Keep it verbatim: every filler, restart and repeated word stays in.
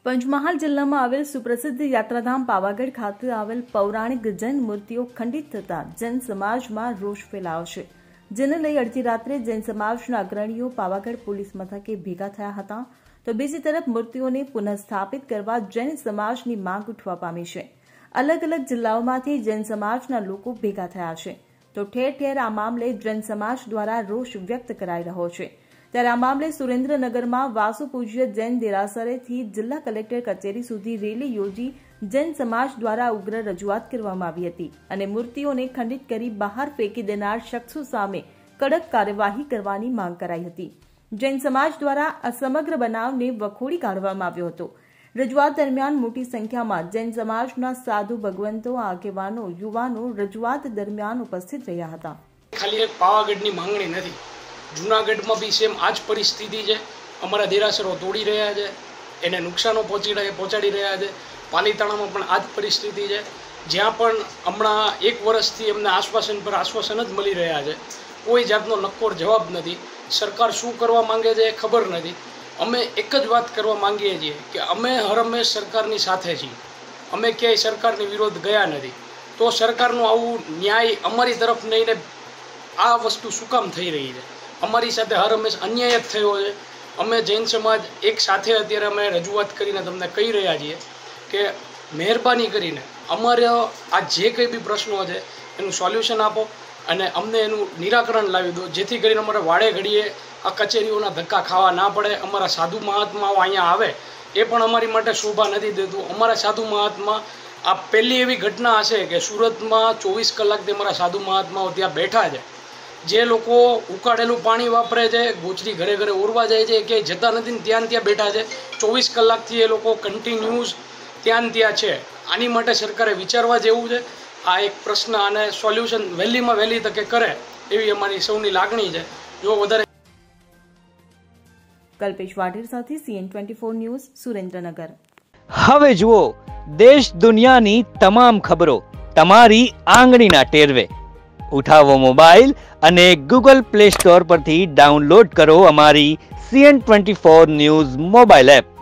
પંચમહાલ જિલ્લામાં આવેલ સુપ્રસિદ્ધ યાત્રાધામ પાવાગઢ ખાતે આવેલ પૌરાણિક જૈન મૂર્તિઓ ખંડિત થતા જૈન સમાજમાં રોષ ફેલાયો છે, જેને લઈ અડધી રાત્રે જૈન સમાજના અગ્રણીઓ પાવાગઢ પોલીસ મથકે ભેગા થયા હતા. તો બીજી તરફ મૂર્તિઓને પુનઃસ્થાપિત કરવા જૈન સમાજની માંગ ઉઠવા પામી છે. અલગ અલગ જિલ્લાઓમાંથી જૈન સમાજના લોકો ભેગા થયા છે. તો ઠેર ઠેર આ મામલે જૈન સમાજ દ્વારા રોષ વ્યક્ત કરાઈ રહ્યો છે. ત્યારે આ મામલે સુરેન્દ્રનગરમાં વાસુ પૂજ્ય જૈન દેરાસરેથી જિલ્લા કલેક્ટર કચેરી સુધી રેલી યોજી જૈન સમાજ દ્વારા ઉગ્ર રજૂઆત કરવામાં આવી હતી અને મૂર્તિઓને ખંડિત કરી બહાર ફેંકી દેનાર શખ્સો સામે કડક કાર્યવાહી કરવાની માંગ કરાઈ હતી. જૈન સમાજ દ્વારા આ સમગ્ર બનાવને વખોડી કાઢવામાં આવ્યો હતો. રજૂઆત દરમિયાન મોટી સંખ્યામાં જૈન સમાજના સાધુ ભગવંતો, આગેવાનો, યુવાનો રજૂઆત દરમિયાન ઉપસ્થિત રહ્યા હતા. ખાલી એક પાવાગઢની માંગણી નથી, જૂનાગઢમાં બી સેમ આ જ પરિસ્થિતિ છે. અમારા દેરાસરો તોડી રહ્યા છે, એને નુકસાનો પહોંચી પહોંચાડી રહ્યા છે. પાલીતાણામાં પણ આ જ પરિસ્થિતિ છે, જ્યાં પણ હમણાં એક વર્ષથી એમને આશ્વાસન પર આશ્વાસન જ મળી રહ્યા છે. કોઈ જાતનો નક્કોર જવાબ નથી. સરકાર શું કરવા માંગે છે એ ખબર નથી. અમે એક જ વાત કરવા માંગીએ છીએ કે અમે હરહંમેશ સરકારની સાથે છીએ. અમે ક્યાંય સરકારની વિરોધ ગયા નથી. તો સરકારનું આવું ન્યાય અમારી તરફ નહીં ને આ વસ્તુ શું કામ થઈ રહી છે? અમારી સાથે હર હંમેશ અન્યાય જ થયો છે. અમે જૈન સમાજ એક સાથે અત્યારે અમે રજૂઆત કરીને તમને કહી રહ્યા છીએ કે મહેરબાની કરીને અમારે આ જે કંઈ બી પ્રશ્નો છે એનું સોલ્યુશન આપો અને અમને એનું નિરાકરણ લાવી દો, જેથી કરીને અમારે વાડે ઘડીએ આ કચેરીઓના ધક્કા ખાવા ના પડે. અમારા સાધુ મહાત્માઓ અહીંયા આવે એ પણ અમારી માટે શોભા નથી દેતું. અમારા સાધુ મહાત્મા આ પહેલી એવી ઘટના હશે કે સુરતમાં ચોવીસ કલાકથી અમારા સાધુ મહાત્માઓ ત્યાં બેઠા છે. જે લોકો ઉકાળેલું પાણી વાપરે છે, ગોચરી ઘરે ઘરે ઓરવા જાય છે, ક્યાંય જતા નથી ને ત્યાં ત્યાં બેઠા છે. ચોવીસ કલાકથી એ લોકો કન્ટિન્યુઅસ ત્યાં ત્યાં છે. આની માટે સરકારે વિચારવા જેવું છે. આ એક પ્રશ્ન અને સોલ્યુશન વહેલીમાં વહેલી તકે કરે એવી અમારી સૌની લાગણી છે. જો વધારે કલ્પેશ વાઢેર સાથે CN twenty four news, Surendranagar. હવે જુઓ દેશ દુનિયાની તમામ ખબરો તમારી આંગળીના ટેરવે. ઉઠાવો મોબાઈલ અને ગૂગલ પ્લે સ્ટોર પરથી ડાઉનલોડ કરો અમારી CN twenty four news mobile app.